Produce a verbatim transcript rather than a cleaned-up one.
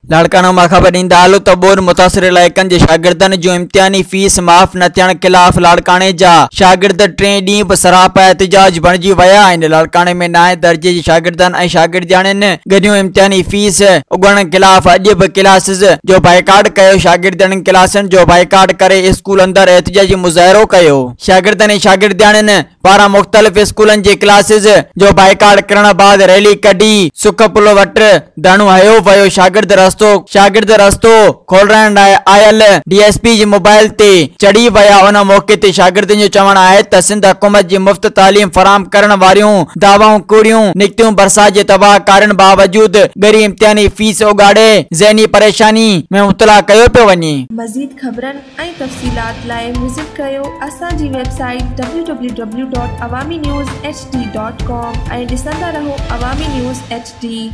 लाड़काना ख़बर ईंदा हलो त बोर्ड मुतासिर इलाइक़नि जे शागिर्दनि जो इम्तिहानी फीस माफ़ न थियण ख़िलाफ़ लाड़काने जा शागिर्द टे ॾींहं बि सरापा एहतजाज बणिजी विया आहिनि। लाड़काने में नाएं दर्जे जे शागिर्दनि ऐं शागिर्दियाणियुनि गॾियूं इम्तिहानी फीस उगण ख़िलाफ़ अॼु बि क्लासिस जो बाइकाट कयो। शागिर्दनि क्लासनि जो बाइकाट करे स्कूल अंदर एहतजाजी मुज़ाहिरो कयो। शागिर्दनि ऐं शागिर्दियाणियुनि पारां मुख़्तलिफ़ स्कूलनि जे क्लासिस जो बाइकाट करण बाद रैली कढी सुख पुल वटि धरणो हयो वियो। शागिर्द रस्तो शागिर्द रस्तो खोलण लाइ आयल डीएसपी जी मोबाइल ते चढ़ी विया। उन मौके ते शागिर्दनि जो चवणु आहे त सिंध हुकूमत जी मुफ़्त तालीम फराहम करण वारियूं दावाऊं कूड़ियूं निकितियूं। बरसात जे तबाह कारण बावजूद गरी इम्तिहानी फीस उगाड़े ज़हनी परेशानी में मुब्तला कयो पियो वञे। मज़ीद ख़बरनि ऐं तफ़सीलात लाइ विज़िट कयो असांजी website W W W dot Awami news H D dot com ऐं ॾिसंदा रहो अवामी न्यूज़ एच डी।